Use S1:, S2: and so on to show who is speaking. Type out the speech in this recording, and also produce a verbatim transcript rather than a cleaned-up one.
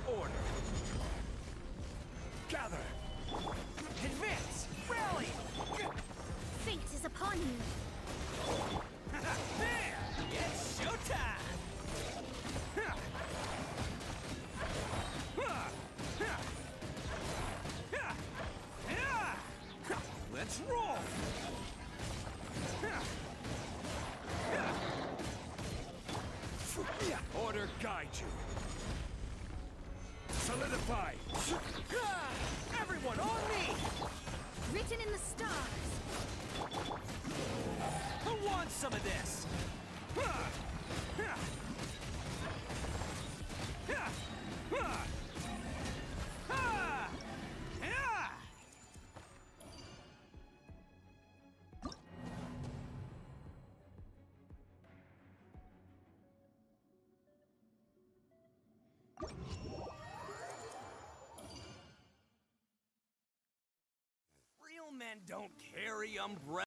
S1: Order. Gather. Advance. Rally.
S2: Fate is upon you.
S1: There! It's showtime! Let's roll! Order guide you. Solidify! Everyone on me!
S2: Written in the stars.
S1: Who wants some of this? Real men don't carry umbrellas.